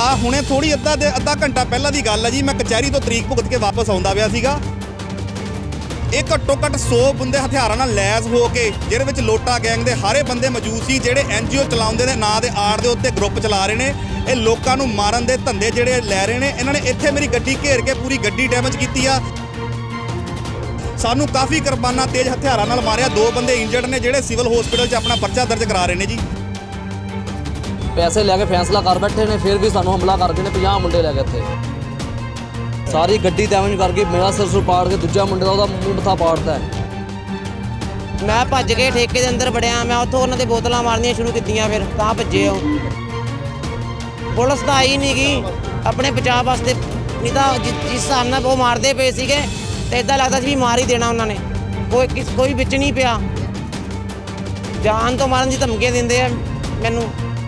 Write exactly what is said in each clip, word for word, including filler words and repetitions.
आ हुणे थोड़ी अद्धा दे अद्धा घंटा पहला दी गल है जी, मैं कचहरी तो तरीक भुगत के वापस आउंदा पिया सीगा। ਇਹ ਘੱਟੋ ਘੱਟ सौ ਬੰਦੇ ਹਥਿਆਰਾਂ ਨਾਲ ਲੈਸ ਹੋ ਕੇ ਜਿਹਦੇ ਵਿੱਚ ਲੋਟਾ ਗੈਂਗ ਦੇ ਹਾਰੇ ਬੰਦੇ ਮੌਜੂਦ ਸੀ, ਜਿਹੜੇ ਐਨਜੀਓ ਚਲਾਉਂਦੇ ਨੇ ਨਾਂ ਦੇ ਆੜ ਦੇ ਉੱਤੇ ਗਰੁੱਪ ਚਲਾ ਰਹੇ ਨੇ। ਇਹ ਲੋਕਾਂ ਨੂੰ ਮਾਰਨ ਦੇ ਧੰਦੇ ਜਿਹੜੇ ਲੈ ਰਹੇ ਨੇ। ਇਹਨਾਂ ਨੇ ਇੱਥੇ ਮੇਰੀ ਗੱਡੀ ਘੇਰ ਕੇ ਪੂਰੀ ਗੱਡੀ ਡੈਮੇਜ ਕੀਤੀ ਆ। ਸਾਨੂੰ ਕਾਫੀ ਕੁਰਬਾਨਾ ਤੇਜ਼ ਹਥਿਆਰਾਂ ਨਾਲ ਮਾਰਿਆ। ਦੋ ਬੰਦੇ ਇੰਜਰਡ ਨੇ ਜਿਹੜੇ ਸਿਵਲ ਹਸਪੀਟਲ 'ਚ ਆਪਣਾ ਪਰਚਾ ਦਰਜ ਕਰਾ ਰਹੇ ਨੇ ਜੀ। ਪੈਸੇ ਲੈ ਕੇ ਫੈਸਲਾ ਕਰ ਬੈਠੇ ਨੇ, ਫਿਰ ਵੀ ਸਾਨੂੰ ਹਮਲਾ ਕਰ ਗਏ ਨੇ। ਪੰਜਾਹ ਮੁੰਡੇ ਲੈ ਕੇ ਇੱਥੇ ਸਾਰੀ ਗੱਡੀ ਡੈਮੇਜ ਕਰਕੇ ਮੇਰਾ ਸਿਰ ਸੁਰ ਪਾੜ ਕੇ ਦੂਜਾ ਮੁੰਡੇ ਦਾ ਉਹਦਾ ਮੂੰਹ ਮੱਥਾ ਪਾੜਦਾ ਹੈ। ਮੈਂ ਭੱਜ ਕੇ ਠੇਕੇ ਦੇ ਅੰਦਰ ਵੜਿਆ। ਮੈਂ ਉੱਥੋਂ ਉਹਨਾਂ ਦੇ ਬੋਤਲਾਂ ਮਾਰਨੀਆਂ ਸ਼ੁਰੂ ਕੀਤੀਆਂ, ਫਿਰ ਤਾਂ ਭੱਜੇ ਉਹ। ਪੁਲਿਸ ਤਾਂ ਆਈ ਨਹੀਂ ਗਈ ਆਪਣੇ ਬਚਾਅ ਵਾਸਤੇ, ਨਹੀਂ ਤਾਂ ਜਿਸ ਹਿਸਾਬ ਨਾਲ ਉਹ ਮਾਰਦੇ ਪਏ ਸੀਗੇ ਤੇ ਇੱਦਾਂ ਲੱਗਦਾ ਸੀ ਵੀ ਮਾਰ ਹੀ ਦੇਣਾ ਉਹਨਾਂ ਨੇ। ਕੋਈ ਕੋਈ ਵਿੱਚ ਨਹੀਂ ਪਿਆ, ਜਾਨ ਤੋਂ ਮਾਰਨ ਦੀ ਧਮਕੀਆਂ ਦਿੰਦੇ ਆ ਮੈਨੂੰ।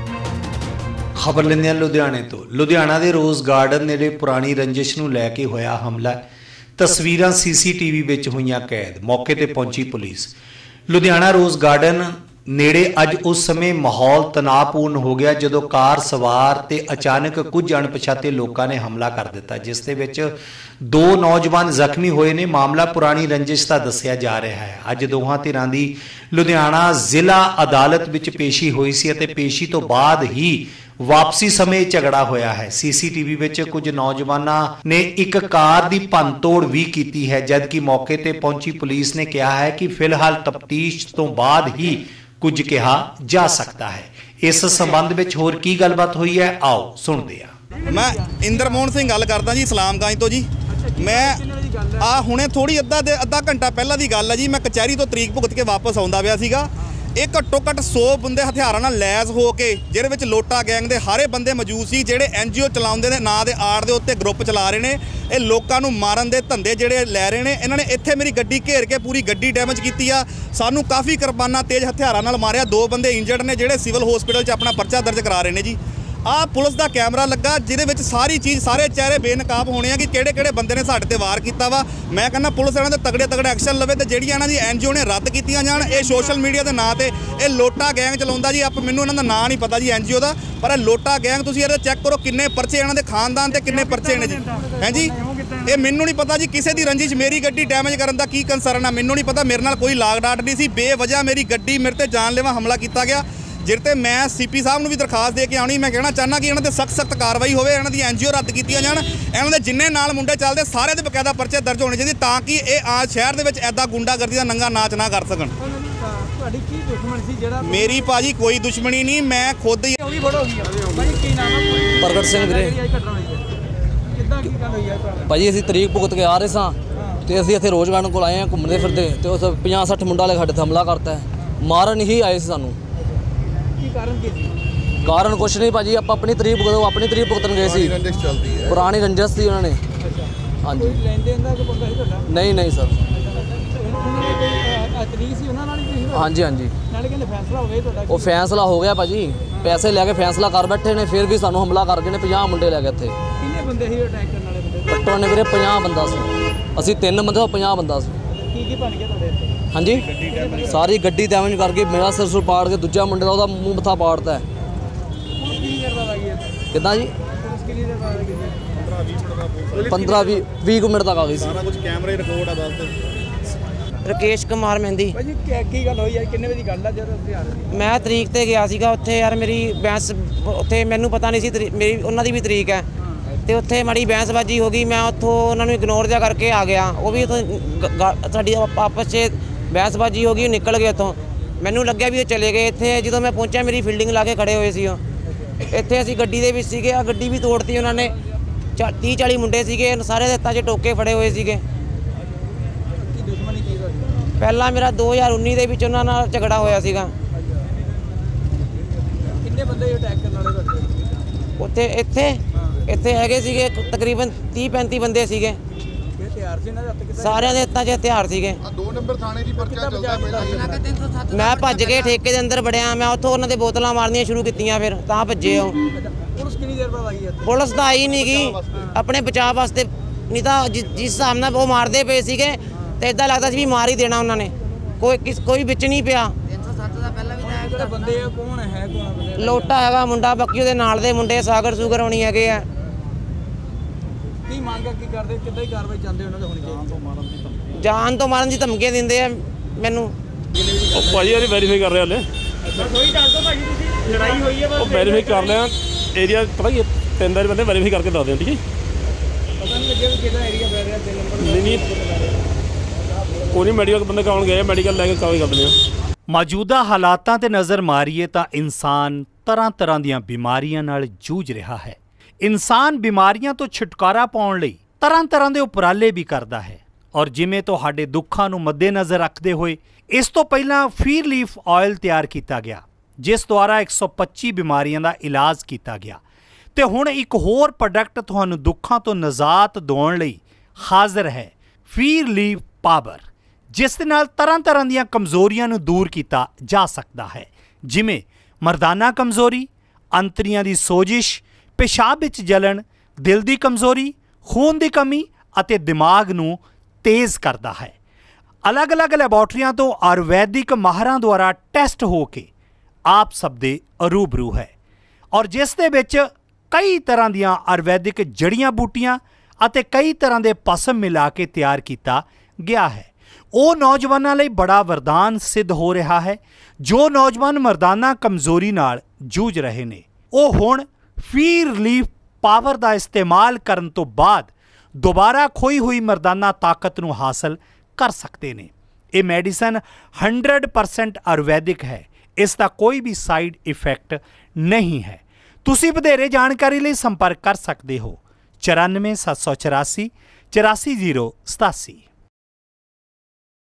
खबर लेंदे लुधियाने तो लुधियाना के रोज़ गार्डन नेड़े पुरानी रंजिश नूं लैके होया हमला। तस्वीरां सी सी टी वी विच होईयां कैद। मौके ते पहुंची पुलिस। लुधियाना रोज़ गार्डन नेड़े अज उस समय माहौल तनावपूर्ण हो गया जदों कार सवार ते अचानक कुछ अणपछाते लोगों ने हमला कर दिता, जिस दे विच दो नौजवान जख्मी होए ने। मामला पुरानी रंजिश का दस्सिया जा रहा है। अज दोहां धिरां दी लुधियाना जिला अदालत विच पेशी हुई सी ते पेशी तो बाद ही वापसी समय झगड़ा होया है। सी सी टी वी विच कुछ नौजवानों ने एक कार की भन तोड़ भी की है, जबकि मौके ते पहुंची पुलिस ने कहा है कि फिलहाल तफ्तीश तो बाद ही कुछ कहा जा सकता है। इस संबंध में होर की गलबात हुई है, आओ सुनते हैं। मैं इंद्र मोहन सिंह गल करदा जी सलामगंज तो जी। मैं आ हुणे थोड़ी अद्धा दे अद्धा घंटा पहला दी गल है जी, मैं कचहरी तो तरीक भुगत के वापस आउंदा पिया सीगा। ਇਹ ਘੱਟੋ ਘੱਟ सौ ਬੰਦੇ ਹਥਿਆਰਾਂ ਨਾਲ ਲੈਸ ਹੋ ਕੇ ਜਿਹਦੇ ਵਿੱਚ ਲੋਟਾ ਗੈਂਗ ਦੇ ਹਾਰੇ ਬੰਦੇ ਮੌਜੂਦ ਸੀ, ਜਿਹੜੇ ਐਨਜੀਓ ਚਲਾਉਂਦੇ ਨੇ ਨਾਂ ਦੇ ਆੜ ਦੇ ਉੱਤੇ ਗਰੁੱਪ ਚਲਾ ਰਹੇ ਨੇ। ਇਹ ਲੋਕਾਂ ਨੂੰ ਮਾਰਨ ਦੇ ਧੰਦੇ ਜਿਹੜੇ ਲੈ ਰਹੇ ਨੇ। ਇਹਨਾਂ ਨੇ ਇੱਥੇ ਮੇਰੀ ਗੱਡੀ ਘੇਰ ਕੇ ਪੂਰੀ ਗੱਡੀ ਡੈਮੇਜ ਕੀਤੀ ਆ। ਸਾਨੂੰ ਕਾਫੀ ਕੁਰਬਾਨਾ ਤੇਜ਼ ਹਥਿਆਰਾਂ ਨਾਲ ਮਾਰਿਆ। ਦੋ ਬੰਦੇ ਇੰਜਰਡ ਨੇ ਜਿਹੜੇ ਸਿਵਲ ਹਸਪੀਟਲ 'ਚ ਆਪਣਾ ਪਰਚਾ ਦਰਜ ਕਰਾ ਰਹੇ ਨੇ ਜੀ। ਆਹ ਪੁਲਿਸ ਦਾ ਕੈਮਰਾ ਲੱਗਾ ਜਿਹਦੇ ਵਿੱਚ ਸਾਰੀ ਚੀਜ਼ ਸਾਰੇ ਚਿਹਰੇ ਬੇਨਕਾਬ ਹੋਣੇ ਆ ਕਿ ਕਿਹੜੇ ਕਿਹੜੇ ਬੰਦੇ ਨੇ ਸਾਡੇ ਤੇ ਵਾਰ ਕੀਤਾ ਵਾ। ਮੈਂ ਕਹਿੰਦਾ ਪੁਲਿਸ ਇਹਨਾਂ ਦੇ ਤਗੜੇ ਤਗੜੇ ਐਕਸ਼ਨ ਲਵੇ ਤੇ ਜਿਹੜੀਆਂ ਇਹਨਾਂ ਦੀ ਐਨਜੀਓ ਨੇ ਰੱਦ ਕੀਤੀਆਂ ਜਾਣ। ਇਹ ਸੋਸ਼ਲ ਮੀਡੀਆ ਦੇ ਨਾਂ ਤੇ ਇਹ ਲੋਟਾ ਗੈਂਗ ਚਲਾਉਂਦਾ ਜੀ। ਆਪ ਮੈਨੂੰ ਇਹਨਾਂ ਦਾ ਨਾਂ ਨਹੀਂ ਪਤਾ ਜੀ ਐਨਜੀਓ ਦਾ, ਪਰ ਇਹ ਲੋਟਾ ਗੈਂਗ ਤੁਸੀਂ ਇਹਦੇ ਚੈੱਕ ਕਰੋ ਕਿੰਨੇ ਪਰਚੇ ਇਹਨਾਂ ਦੇ ਖਾਨਦਾਨ ਤੇ ਕਿੰਨੇ ਪਰਚੇ ਨੇ ਜੀ। ਹੈ ਜੀ ਇਹ ਮੈਨੂੰ ਨਹੀਂ ਪਤਾ ਜੀ ਕਿਸੇ ਦੀ ਰੰਜਿਸ਼ ਮੇਰੀ ਗੱਡੀ ਡੈਮੇਜ ਕਰਨ ਦਾ ਕੀ ਕੰਸਰਨ ਆ, ਮੈਨੂੰ ਨਹੀਂ ਪਤਾ। ਮੇਰੇ ਨਾਲ ਕੋਈ ਲਾਗ ਡਾਟ ਨਹੀਂ ਸੀ। ਬੇਵਜ੍ਹਾ ਮੇਰੀ ਗੱਡੀ ਮੇਰੇ ਤੇ ਜਾਨਲੇਵਾ ਹਮਲਾ ਕੀਤਾ ਗਿਆ, जिरते मैं सी पी साहब भी दरखास्त दे के आनी। मैं कहना चाहना कि इन्होंने सख्त सख्त कार्रवाई हो, इन्हों की एनजीओ रद्द की जान। इन्हों के जिन्ने नाल मुंडे चलते सारे दे बकायदा परचे दर्ज होने चाहिए ताकि ये आ शहर दे विच ऐदा गुंडागर्दी का नंगा नाच ना कर सकन। मेरी भाजी कोई दुश्मनी नहीं, मैं खुद ही प्रगट सिंह वीरे भाजी। असीं तरीक भुगत के आ रहे सां ते असीं इत्थे रोज़ गार्डन कोल आए हैं घूमते फिरते, ते उस पचास सठ मुंडा वाले साडे ते हमला करता है। मारन ही आए सी सानू। कारण कुछ नहीं भाजी, आप अपनी तरीक भुगतो अपनी तरीक भुगतन गए सी। पुरानी रंजिश थी उन्होंने। हाँ जी नहीं नहीं सर। हाँ जी हाँ जी वो फैसला हो गया भाजी। पैसे लैके फैसला कर बैठे ने, फिर भी सानू हमला कर गए ने। पचास मुंडे लैके इत्थे घट्टो ने वीरे पचास बंदा सी। असीं तीन बंदे पचास बंदा सी। हाँ जी सारी गड्डी डैमेज करके मेरा सिर सुर पाड़ के दूजा मुंडे का ਉਹਦਾ ਮੂੰਹ ਮੱਥਾ ਪਾੜਦਾ ਹੈ। ਕਿੱਦਾਂ ਜੀ पंद्रह बीस मिनट तक आ गई सारा कुछ कैमरे रिकॉर्ड है। बस राकेश कुमार मेहंदी भाजी ਕੀ ਗੱਲ ਹੋਈ ਹੈ, ਕਿੰਨੇ ਵਜੇ ਦੀ ਗੱਲ ਹੈ? ਜਦ ਮੈਂ ਤਰੀਕ ਤੇ ਗਿਆ ਸੀਗਾ ਉੱਥੇ ਯਾਰ, ਮੇਰੀ ਬੈਂਸ ਉੱਥੇ ਮੈਨੂੰ ਪਤਾ ਨਹੀਂ ਸੀ ਮੇਰੀ ਉਹਨਾਂ ਦੀ ਵੀ ਤਰੀਕ ਹੈ ਤੇ ਉੱਥੇ ਮਾੜੀ ਬੈਂਸਬਾਜੀ ਹੋ ਗਈ। ਮੈਂ ਉੱਥੋਂ ਉਹਨਾਂ ਨੂੰ ਇਗਨੋਰ ਜਿਹਾ ਕਰਕੇ ਆ ਗਿਆ। ਉਹ ਵੀ ਉੱਥੋਂ ਸਾਡੀ ਆਪਸ 'ਚ ਬਹਿਸਬਾਜੀ ਹੋ ਗਈ, ਨਿਕਲ ਗਏ ਉੱਥੋਂ। ਮੈਨੂੰ ਲੱਗਿਆ ਵੀ ਉਹ ਚਲੇ ਗਏ। ਇੱਥੇ ਜਦੋਂ ਮੈਂ ਪਹੁੰਚਿਆ ਮੇਰੀ ਫੀਲਡਿੰਗ ਲਾ ਕੇ ਖੜੇ ਹੋਏ ਸੀ ਉਹ। ਇੱਥੇ ਅਸੀਂ ਗੱਡੀ ਦੇ ਵਿੱਚ ਸੀਗੇ, ਆ ਗੱਡੀ ਵੀ ਤੋੜਤੀ ਉਹਨਾਂ ਨੇ। तीस चालीस मुंडे सीगे, सारे हत्थों च टोके फड़े हुए सीगे। पहला मेरा दो हज़ार उन्नीस दे विच उन्हां नाल झगड़ा होया सीगा। किन्ने बंदे अटैक करन वाले उत्थे इत्थे इत्थे हैगे सीगे तकरीबन तीस पैंतीस बंदे सीगे। सारे दे हत्थां च हथियार सीगे। दो नंबर थाने दी पर्चा चलदा पहला। मैं भज के ठेके दे अंदर वड़िया। मैं उत्थों उन्हां दे बोतलां मारनियां शुरू कीतियां, फिर तां भज्जे ओ। पुलिस कितनी देर बाद आई है? पुलिस तो आई नहीं गई अपने बचाव वास्ते, नहीं तो जिस हिसाब नाल वो मारते पे सीगे तो इदां लगदा सी भी मार ही देना उन्होंने। कोई किस कोई बिच नहीं पिया। ਜਿਹੜੇ ਬੰਦੇ ਆ ਕੌਣ ਹੈ ਕੌਣ ਬੰਦੇ ਲੋਟਾ ਹੈਗਾ ਮੁੰਡਾ ਬਾਕੀ ਉਹਦੇ ਨਾਲ ਦੇ ਮੁੰਡੇ ਸਾਗਰ ਸੂਗਰ ਹੋਣੀ ਹੈਗੇ ਆ ਕੀ ਮੰਗ ਕੀ ਕਰਦੇ ਕਿੱਦਾਂ ਹੀ ਕਾਰਵਾਈ ਚਾਹੁੰਦੇ ਉਹਨਾਂ ਦੇ ਹੋਣੀ ਚਾਹੀਦੀ ਜਾਨ ਤੋਂ ਮਾਰਨ ਦੀ ਧਮਕੀਆਂ ਦਿੰਦੇ ਆ ਮੈਨੂੰ ਉਹ ਭਾਜੀ ਇਹ ਵੈਰੀਫਾਈ ਕਰ ਰਹੇ ਹਲੇ ਕੋਈ ਦੱਸ ਦਿਓ ਭਾਜੀ ਤੁਸੀਂ ਲੜਾਈ ਹੋਈ ਹੈ ਉਹ ਵੈਰੀਫਾਈ ਕਰ ਲਿਆ ਏਰੀਆ ਪਤਾ ਕੀ ਤਿੰਨ ਵਾਰੀ ਬੰਦੇ ਵੈਰੀਫਾਈ ਕਰਕੇ ਦੱਸ ਦਿਓ ਠੀਕ ਹੈ ਪਤਾ ਨਹੀਂ ਲੱਗਿਆ ਕਿਹੜਾ ਏਰੀਆ ਪੈ ਰਿਹਾ ਤਿੰਨ ਨੰਬਰ ਨਹੀਂ ਨਹੀਂ ਕੋਈ ਨਹੀਂ ਮੈਡੀਕਲ ਬੰਦੇ ਕਾਉਣ ਗਏ ਮੈਡੀਕਲ ਲੈ ਕੇ ਕਾਗਜ਼ ਕਰ ਦਿੰਦੇ ਆ ਮੌਜੂਦਾ ਹਾਲਾਤਾਂ ਤੇ ਨਜ਼ਰ ਮਾਰੀਏ ਤਾਂ ਇਨਸਾਨ ਤਰ੍ਹਾਂ ਤਰ੍ਹਾਂ ਦੀਆਂ ਬਿਮਾਰੀਆਂ ਨਾਲ ਜੂਝ ਰਿਹਾ ਹੈ। ਇਨਸਾਨ ਬਿਮਾਰੀਆਂ ਤੋਂ ਛੁਟਕਾਰਾ ਪਾਉਣ ਲਈ ਤਰ੍ਹਾਂ ਤਰ੍ਹਾਂ ਦੇ ਉਪਰਾਲੇ ਵੀ ਕਰਦਾ ਹੈ ਔਰ ਜਿਵੇਂ ਤੁਹਾਡੇ ਦੁੱਖਾਂ ਨੂੰ ਮੱਦੇਨਜ਼ਰ ਰੱਖਦੇ ਹੋਏ ਇਸ ਤੋਂ ਪਹਿਲਾਂ ਫੀਰ ਲੀਫ ਆਇਲ ਤਿਆਰ ਕੀਤਾ ਗਿਆ ਜਿਸ ਦੁਆਰਾ ਇੱਕ ਸੌ ਪੱਚੀ ਬਿਮਾਰੀਆਂ ਦਾ ਇਲਾਜ ਕੀਤਾ ਗਿਆ ਤੇ ਹੁਣ ਇੱਕ ਹੋਰ ਪ੍ਰੋਡਕਟ ਤੁਹਾਨੂੰ ਦੁੱਖਾਂ ਤੋਂ ਨਿਜਾਤ ਦਿਵਾਉਣ ਲਈ ਹਾਜ਼ਰ ਹੈ ਫੀਰ ਲੀਫ ਪਾਵਰ ਜਿਸ ਦੇ ਨਾਲ ਤਰ੍ਹਾਂ ਤਰ੍ਹਾਂ ਦੀਆਂ ਕਮਜ਼ੋਰੀਆਂ ਨੂੰ ਦੂਰ ਕੀਤਾ ਜਾ ਸਕਦਾ ਹੈ ਜਿਵੇਂ ਮਰਦਾਨਾ ਕਮਜ਼ੋਰੀ ਅੰਤੜੀਆਂ ਦੀ ਸੋਜਿਸ਼ ਪਿਸ਼ਾਬ ਵਿੱਚ ਜਲਣ ਦਿਲ ਦੀ ਕਮਜ਼ੋਰੀ ਖੂਨ ਦੀ ਕਮੀ ਅਤੇ ਦਿਮਾਗ ਨੂੰ ਤੇਜ਼ ਕਰਦਾ ਹੈ। ਅਲੱਗ-ਅਲੱਗ ਲੈਬੋਰਟਰੀਆਂ ਤੋਂ ਆਯੁਰਵੈਦਿਕ ਮਾਹਰਾਂ ਦੁਆਰਾ ਟੈਸਟ ਹੋ ਕੇ ਆਪ ਸਭ ਦੇ ਰੂਬਰੂ ਹੈ ਔਰ ਜਿਸ ਦੇ ਵਿੱਚ ਕਈ ਤਰ੍ਹਾਂ ਦੀਆਂ ਆਯੁਰਵੈਦਿਕ ਜੜੀਆਂ ਬੂਟੀਆਂ ਅਤੇ ਕਈ ਤਰ੍ਹਾਂ ਦੇ ਭਸਮ ਮਿਲਾ ਕੇ ਤਿਆਰ ਕੀਤਾ ਗਿਆ ਹੈ। ਉਹ ਨੌਜਵਾਨਾਂ ਲਈ ਬੜਾ ਵਰਦਾਨ ਸਿੱਧ ਹੋ ਰਿਹਾ ਹੈ ਜੋ ਨੌਜਵਾਨ ਮਰਦਾਨਾ ਕਮਜ਼ੋਰੀ ਨਾਲ ਜੂਝ ਰਹੇ ਨੇ ਉਹ ਹੁਣ ਫੀਰ ਲੀਫ ਪਾਵਰ ਦਾ ਇਸਤੇਮਾਲ ਕਰਨ ਤੋਂ ਬਾਅਦ ਦੁਬਾਰਾ ਖੋਈ ਹੋਈ ਮਰਦਾਨਾ ਤਾਕਤ ਨੂੰ ਹਾਸਲ ਕਰ ਸਕਦੇ ਨੇ। ਇਹ ਮੈਡੀਸਨ ਹੰਡਰਡ ਪਰਸੈਂਟ ਆਯੁਰਵੈਦਿਕ ਹੈ ਇਸ ਦਾ ਕੋਈ ਵੀ ਸਾਈਡ ਇਫੈਕਟ ਨਹੀਂ ਹੈ। ਤੁਸੀਂ ਵਧੇਰੇ ਜਾਣਕਾਰੀ ਲਈ ਸੰਪਰਕ ਕਰ ਸਕਦੇ ਹੋ ਚੁਰਾਨਵੇਂ ਸੱਤ ਸੌ ਚੁਰਾਸੀ ਚੁਰਾਸੀ ਜ਼ੀਰੋ ਸਤਾਸੀ।